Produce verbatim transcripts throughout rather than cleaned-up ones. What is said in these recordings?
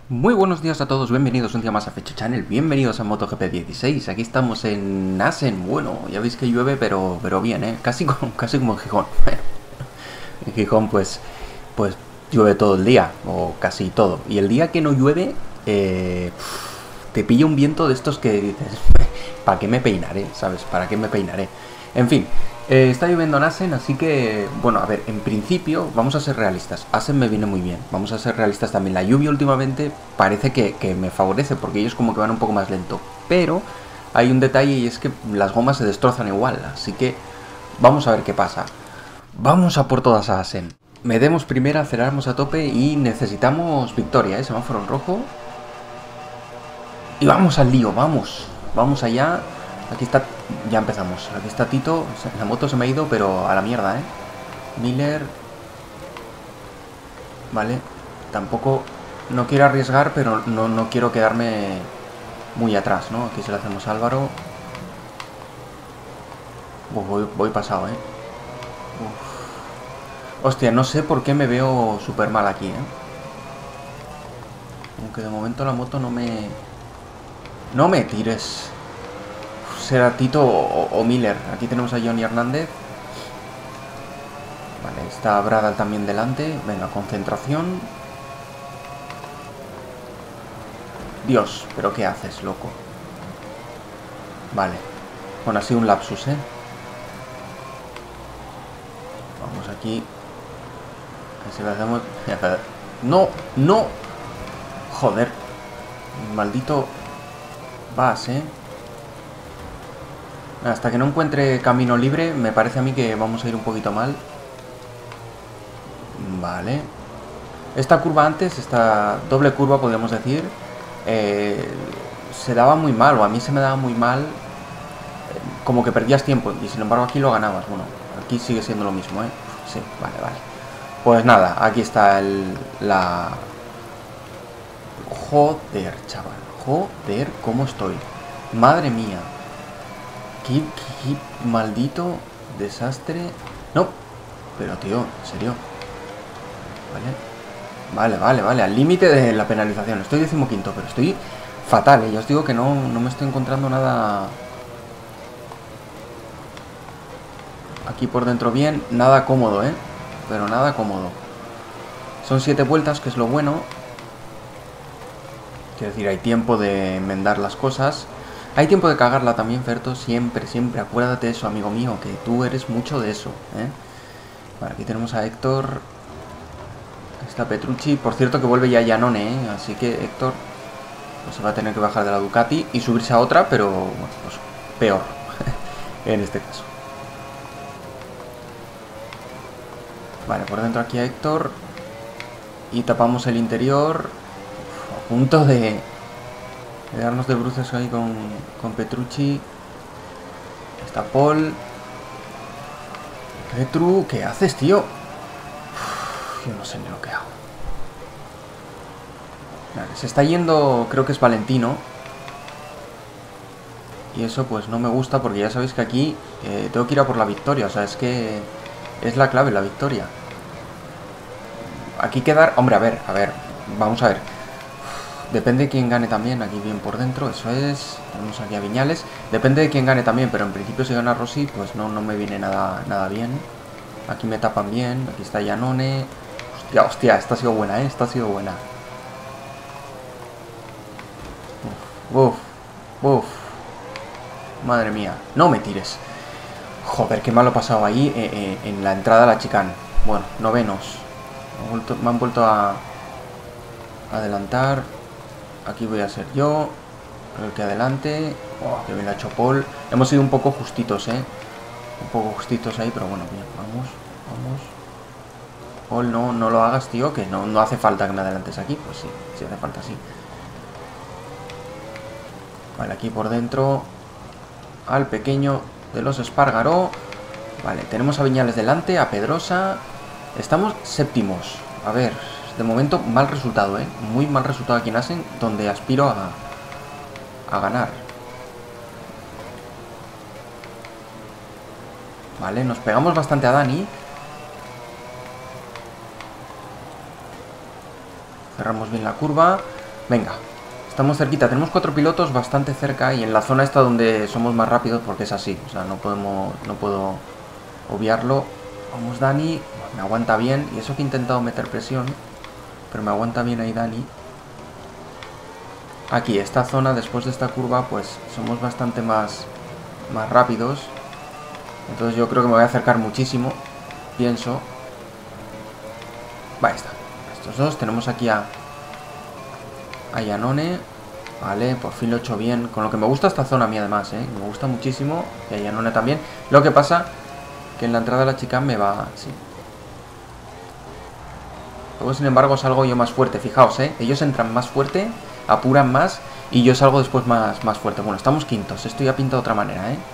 Muy buenos días a todos, bienvenidos un día más a Fecha Channel, bienvenidos a MotoGP dieciséis. Aquí estamos en Assen. Bueno, ya veis que llueve, pero, pero bien, ¿eh? Casi, como, casi como en Gijón. En Gijón pues, pues llueve todo el día, o casi todo. Y el día que no llueve, eh, te pilla un viento de estos que dices, ¿para qué me peinaré? ¿Sabes? ¿Para qué me peinaré? En fin, eh, está lloviendo en Assen, así que, bueno, a ver, en principio vamos a ser realistas. Assen me viene muy bien, vamos a ser realistas también. La lluvia últimamente parece que, que me favorece, porque ellos como que van un poco más lento. Pero hay un detalle y es que las gomas se destrozan igual, así que vamos a ver qué pasa. Vamos a por todas a Assen. Medemos primera, aceleramos a tope y necesitamos victoria, ¿eh? Semáforo en rojo. Y vamos al lío, vamos. Vamos allá. Aquí está, ya empezamos. Aquí está Tito. La moto se me ha ido, pero a la mierda, ¿eh? Miller. Vale. Tampoco, no quiero arriesgar, pero no, no quiero quedarme muy atrás, ¿no? Aquí se lo hacemos a Álvaro. Uf, voy, voy pasado, ¿eh? Uf. Hostia, no sé por qué me veo súper mal aquí, ¿eh? Aunque de momento la moto no me... No me tires. Será Tito o, o Miller. Aquí tenemos a Johnny Hernández. Vale, está Bradal también delante. Venga, concentración. Dios, pero ¿qué haces, loco? Vale. Bueno, ha sido un lapsus, ¿eh? Vamos aquí. Así lo hacemos. No, no. Joder. Maldito vas, ¿eh? Hasta que no encuentre camino libre, me parece a mí que vamos a ir un poquito mal. Vale. Esta curva antes, esta doble curva, podríamos decir, eh, se daba muy mal, o a mí se me daba muy mal, eh, como que perdías tiempo, y sin embargo aquí lo ganabas. Bueno, aquí sigue siendo lo mismo, ¿eh? Sí, vale, vale. Pues nada, aquí está el, la... Joder, chaval. Joder, ¿cómo estoy? Madre mía. Qué, qué, qué maldito desastre. No, pero tío, en serio. Vale. Vale, vale, vale. Al límite de la penalización. Estoy decimoquinto, pero estoy fatal, ¿eh? Ya os digo que no, no me estoy encontrando nada... Aquí por dentro bien. Nada cómodo, ¿eh? Pero nada cómodo. Son siete vueltas, que es lo bueno. Quiero decir, hay tiempo de enmendar las cosas. Hay tiempo de cagarla también, Ferto. Siempre, siempre. Acuérdate de eso, amigo mío, que tú eres mucho de eso, ¿eh? Vale, aquí tenemos a Héctor. Está Petrucci. Por cierto que vuelve ya Iannone, ¿eh? Así que Héctor pues, se va a tener que bajar de la Ducati y subirse a otra, pero bueno, pues peor en este caso. Vale, por dentro aquí a Héctor. Y tapamos el interior. Uf, a punto de... de darnos de bruces ahí con, con Petrucci. Está Paul. Petru, ¿qué haces, tío? Uf, yo no sé ni lo que hago. Vale, se está yendo, creo que es Valentino. Y eso pues no me gusta porque ya sabéis que aquí eh, tengo que ir a por la victoria. O sea, es que es la clave, la victoria. Aquí quedar... Hombre, a ver, a ver. Vamos a ver. Depende de quién gane también, aquí bien por dentro, eso es. Tenemos aquí a Viñales. Depende de quién gane también, pero en principio si gana Rossi, pues no, no me viene nada, nada bien. Aquí me tapan bien, aquí está Iannone. Hostia, hostia, esta ha sido buena, ¿eh? Esta ha sido buena. Uf, uf, uf. Madre mía, no me tires. Joder, qué malo he pasado ahí eh, eh, en la entrada a la chicane. Bueno, novenos. Me han vuelto, me han vuelto a adelantar. Aquí voy a ser yo, el que adelante. Oh, que bien lo ha hecho Paul. Hemos sido un poco justitos, ¿eh? Un poco justitos ahí, pero bueno, bien, vamos, vamos. Paul, no, no lo hagas, tío, que no, no hace falta que me adelantes aquí. Pues sí, sí hace falta, sí. Vale, aquí por dentro al pequeño de los Espargaró. Vale, tenemos a Viñales delante, a Pedrosa. Estamos séptimos. A ver... De momento, mal resultado, ¿eh? Muy mal resultado aquí en Assen, donde aspiro a, a ganar. Vale, nos pegamos bastante a Dani. Cerramos bien la curva. Venga, estamos cerquita. Tenemos cuatro pilotos bastante cerca y en la zona esta donde somos más rápidos porque es así. O sea, no podemos, no puedo obviarlo. Vamos, Dani. Me aguanta bien. Y eso que he intentado meter presión. Pero me aguanta bien ahí, Dani. Aquí, esta zona, después de esta curva, pues somos bastante más, más rápidos. Entonces yo creo que me voy a acercar muchísimo. Pienso. Va, ahí está. Estos dos. Tenemos aquí a, a Iannone. Vale, por fin lo he hecho bien. Con lo que me gusta esta zona a mí además, ¿eh? Me gusta muchísimo. Y a Iannone también. Lo que pasa que en la entrada de la chicane me va... Sí. Luego, sin embargo, salgo yo más fuerte. Fijaos, ¿eh? Ellos entran más fuerte, apuran más y yo salgo después más, más fuerte. Bueno, estamos quintos. Esto ya pinta de otra manera, ¿eh?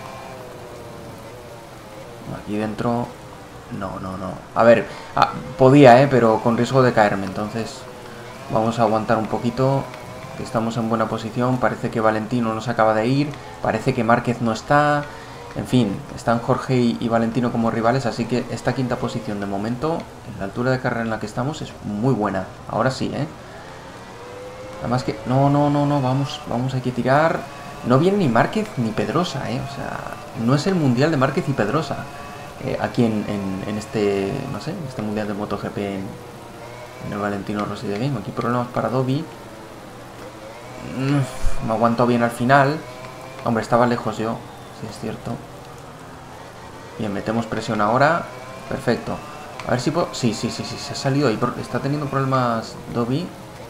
Aquí dentro... No, no, no. A ver, ah, podía, ¿eh? Pero con riesgo de caerme. Entonces, vamos a aguantar un poquito. Estamos en buena posición. Parece que Valentino nos acaba de ir. Parece que Márquez no está... En fin, están Jorge y, y Valentino como rivales, así que esta quinta posición de momento, en la altura de carrera en la que estamos, es muy buena. Ahora sí, ¿eh? Además que... No, no, no, no, vamos, vamos, hay que tirar. No viene ni Márquez ni Pedrosa, ¿eh? O sea, no es el mundial de Márquez y Pedrosa. Eh, aquí en, en, en este, no sé, en este mundial de MotoGP en, en el Valentino Rossi de Game. Aquí problemas para Dobby. Mm, me aguanto bien al final. Hombre, estaba lejos yo. Sí, es cierto. Bien, metemos presión ahora. Perfecto. A ver si puedo... Sí, sí, sí, sí, se ha salido ahí. Está teniendo problemas Dobby.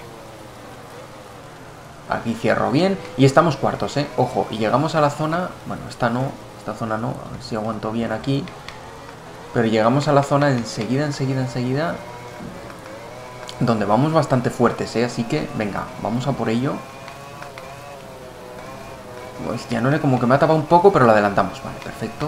Aquí cierro bien. Y estamos cuartos, ¿eh? Ojo, y llegamos a la zona... Bueno, esta no, esta zona no. A ver si aguanto bien aquí. Pero llegamos a la zona enseguida, enseguida, enseguida. Donde vamos bastante fuertes, ¿eh? Así que, venga, vamos a por ello. Pues ya no le como que me ha tapado un poco, pero lo adelantamos. Vale, perfecto.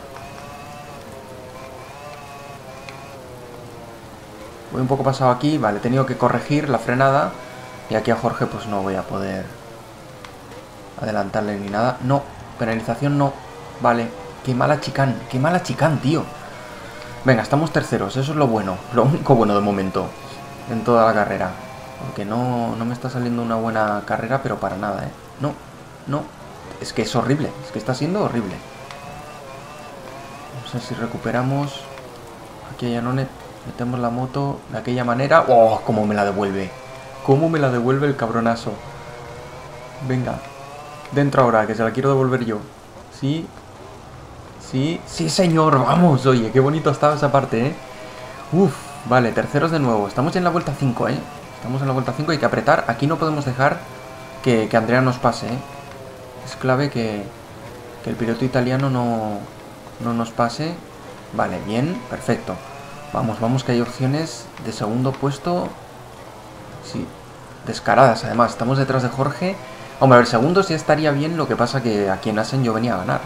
Voy un poco pasado aquí. Vale, he tenido que corregir la frenada. Y aquí a Jorge pues no voy a poder adelantarle ni nada. No, penalización no. Vale, qué mala chicane. Qué mala chicane, tío. Venga, estamos terceros. Eso es lo bueno. Lo único bueno de momento en toda la carrera. Porque no, no me está saliendo una buena carrera, pero para nada, ¿eh? No, no. Es que es horrible, es que está siendo horrible. No sé si recuperamos. Aquí a Iannone metemos la moto de aquella manera. ¡Oh! Cómo me la devuelve. Cómo me la devuelve el cabronazo. Venga. Dentro ahora, que se la quiero devolver yo. Sí. Sí. Sí, señor. Vamos. Oye, qué bonito estaba esa parte, ¿eh? Uf. Vale, terceros de nuevo. Estamos en la vuelta cinco, ¿eh? Estamos en la vuelta cinco. Hay que apretar. Aquí no podemos dejar que, que Andrea nos pase, ¿eh? Es clave que, que el piloto italiano no, no nos pase. Vale, bien, perfecto. Vamos, vamos, que hay opciones de segundo puesto. Sí, descaradas además. Estamos detrás de Jorge. Hombre, a ver, segundo sí estaría bien. Lo que pasa que aquí en Assen yo venía a ganar.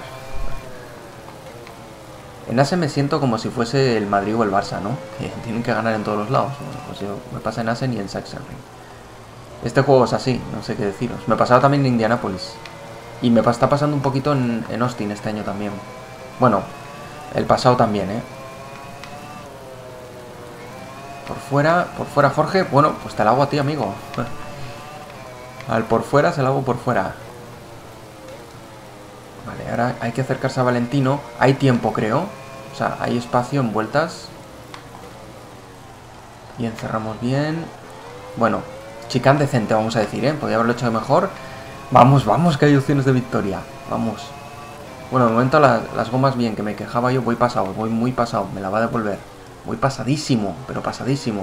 En Assen me siento como si fuese el Madrid o el Barça, ¿no? Que tienen que ganar en todos los lados. Bueno, pues yo me pasa en Assen y en Sachsenring. Este juego es así, no sé qué deciros. Me pasaba también en Indianápolis. Y me está pasando un poquito en, en Austin este año también. Bueno, el pasado también, ¿eh? Por fuera, por fuera Jorge. Bueno, pues te la hago a ti, amigo. Al por fuera se la hago por fuera. Vale, ahora hay que acercarse a Valentino. Hay tiempo, creo. O sea, hay espacio en vueltas. Bien, cerramos bien. Bueno, chicane decente, vamos a decir, ¿eh? Podría haberlo hecho mejor. Vamos, vamos, que hay opciones de victoria. Vamos. Bueno, de momento la, las gomas bien, que me quejaba yo. Voy pasado, voy muy pasado. Me la va a devolver. Voy pasadísimo, pero pasadísimo.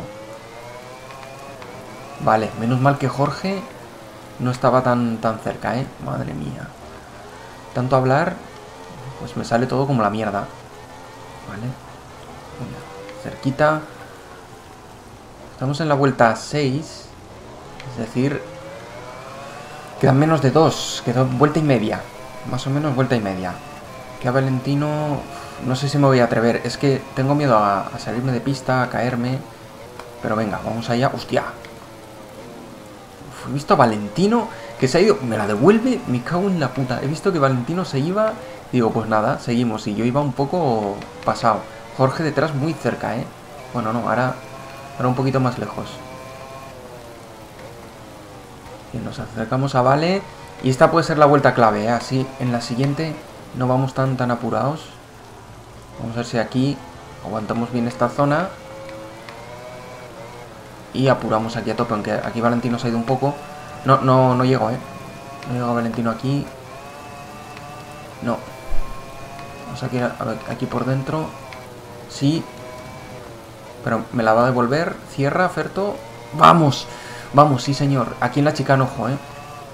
Vale, menos mal que Jorge no estaba tan, tan cerca, ¿eh? Madre mía. Tanto hablar, pues me sale todo como la mierda. Vale. Venga, cerquita. Estamos en la vuelta seis. Es decir... Quedan menos de dos, queda vuelta y media. Más o menos vuelta y media. Que a Valentino... No sé si me voy a atrever. Es que tengo miedo a, a salirme de pista, a caerme. Pero venga, vamos allá. ¡Hostia! Uf, he visto a Valentino que se ha ido... Me la devuelve, me cago en la puta. He visto que Valentino se iba... Digo, pues nada, seguimos. Y yo iba un poco pasado. Jorge detrás muy cerca, ¿eh? Bueno, no, ahora... Ahora un poquito más lejos. Y nos acercamos a Vale. Y esta puede ser la vuelta clave, ¿eh? Así en la siguiente no vamos tan tan apurados. Vamos a ver si aquí aguantamos bien esta zona. Y apuramos aquí a tope, aunque aquí Valentino se ha ido un poco. No, no, no llego, ¿eh? No llego a Valentino aquí. No. Vamos aquí, a ver, aquí por dentro. Sí. Pero me la va a devolver. Cierra, Ferto. ¡Vamos! Vamos, sí señor. Aquí en la chicana, ojo, ¿eh?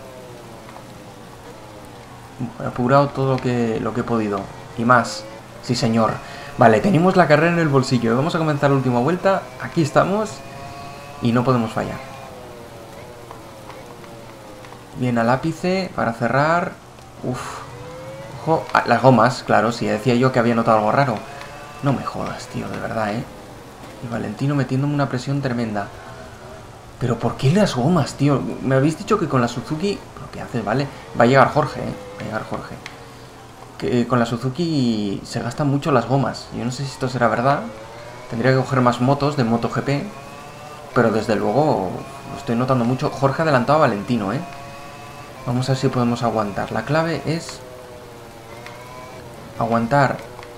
He apurado todo lo que, lo que he podido. Y más. Sí señor. Vale, tenemos la carrera en el bolsillo. Vamos a comenzar la última vuelta. Aquí estamos. Y no podemos fallar. Bien al ápice para cerrar. Uf. Ojo. Ah, las gomas, claro. Sí, decía yo que había notado algo raro. No me jodas, tío, de verdad, ¿eh? Y Valentino metiéndome una presión tremenda. Pero ¿por qué las gomas, tío? Me habéis dicho que con la Suzuki... ¿Pero qué haces, vale? Va a llegar Jorge, ¿eh? Va a llegar Jorge. Que con la Suzuki se gastan mucho las gomas. Yo no sé si esto será verdad. Tendría que coger más motos de MotoGP. Pero desde luego lo estoy notando mucho. Jorge ha adelantado a Valentino, ¿eh? Vamos a ver si podemos aguantar. La clave es... aguantar...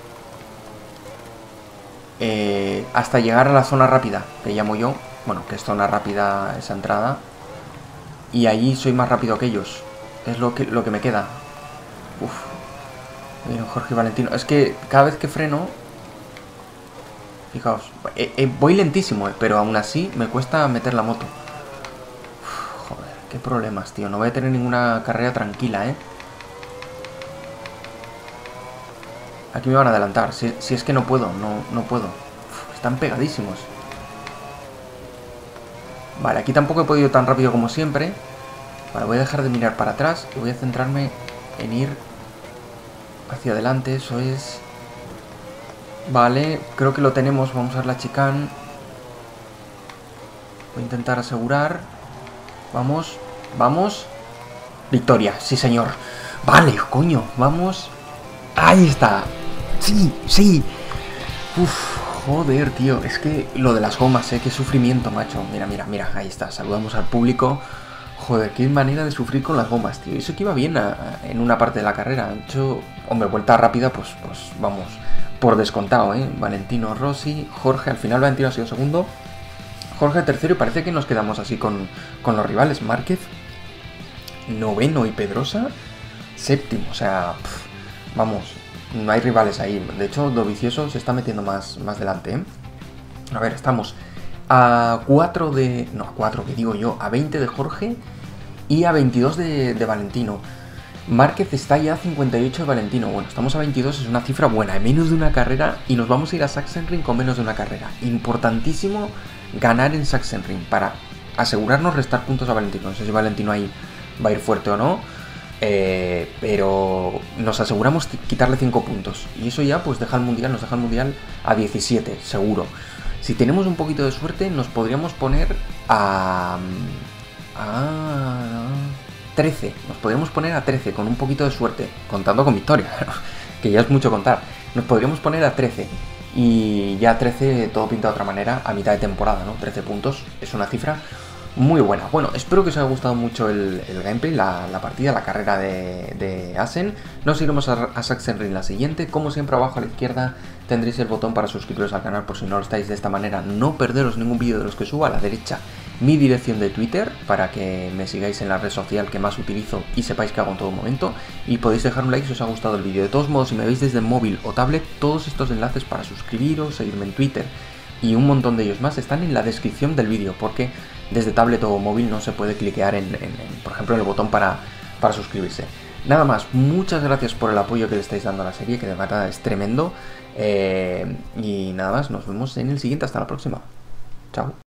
Eh, hasta llegar a la zona rápida, que llamo yo. Bueno, que es zona rápida esa entrada. Y allí soy más rápido que ellos. Es lo que, lo que me queda. Uf. Miren, Jorge y Valentino. Es que cada vez que freno... Fijaos. Eh, eh, voy lentísimo, eh, pero aún así me cuesta meter la moto. Uf, joder, qué problemas, tío. No voy a tener ninguna carrera tranquila, ¿eh? Aquí me van a adelantar. Si, si es que no puedo, no, no puedo. Uf, están pegadísimos. Vale, aquí tampoco he podido tan rápido como siempre. Vale, voy a dejar de mirar para atrás y voy a centrarme en ir hacia adelante. Eso es... Vale, creo que lo tenemos. Vamos a ver la chicane. Voy a intentar asegurar. Vamos, vamos. Victoria, sí señor. Vale, coño, vamos. Ahí está. Sí, sí. Uf, joder, tío. Es que lo de las gomas, eh. Qué sufrimiento, macho. Mira, mira, mira. Ahí está. Saludamos al público. Joder, qué manera de sufrir con las gomas, tío. Eso que iba bien a, en una parte de la carrera. De hecho, hombre, vuelta rápida, pues, pues vamos. Por descontado, ¿eh? Valentino Rossi. Jorge, al final Valentino ha sido segundo. Jorge tercero y parece que nos quedamos así con, con los rivales. Márquez noveno y Pedrosa séptimo. O sea, pff, vamos, no hay rivales ahí. De hecho, Dovizioso se está metiendo más, más delante, ¿eh? A ver, estamos a cuatro de... No, a cuatro, que digo yo. A veinte de Jorge y a veintidós de, de Valentino. Márquez está ya a cincuenta y ocho de Valentino. Bueno, estamos a veintidós, es una cifra buena. En menos de una carrera y nos vamos a ir a Sachsenring con menos de una carrera. Importantísimo ganar en Sachsenring para asegurarnos restar puntos a Valentino. No sé si Valentino ahí va a ir fuerte o no. Eh, pero nos aseguramos quitarle cinco puntos. Y eso ya pues deja el mundial, nos deja el mundial a diecisiete, seguro. Si tenemos un poquito de suerte, nos podríamos poner a... a... trece, nos podríamos poner a trece con un poquito de suerte, contando con victoria, que ya es mucho contar. Nos podríamos poner a trece y ya trece todo pinta de otra manera a mitad de temporada, ¿no? trece puntos es una cifra muy buena. Bueno, espero que os haya gustado mucho el, el gameplay, la, la partida, la carrera de, de Assen. Nos iremos a, a Sachsenring la siguiente. Como siempre, abajo a la izquierda tendréis el botón para suscribiros al canal por si no lo estáis. De esta manera no perderos ningún vídeo de los que suba. A la derecha mi dirección de Twitter para que me sigáis en la red social que más utilizo y sepáis que hago en todo momento. Y podéis dejar un like si os ha gustado el vídeo. De todos modos, si me veis desde móvil o tablet, todos estos enlaces para suscribiros, seguirme en Twitter y un montón de ellos más están en la descripción del vídeo, porque desde tablet o móvil no se puede cliquear en, en, en por ejemplo, en el botón para, para suscribirse. Nada más, muchas gracias por el apoyo que le estáis dando a la serie, que de verdad es tremendo. Eh, y nada más, nos vemos en el siguiente. Hasta la próxima. Chao.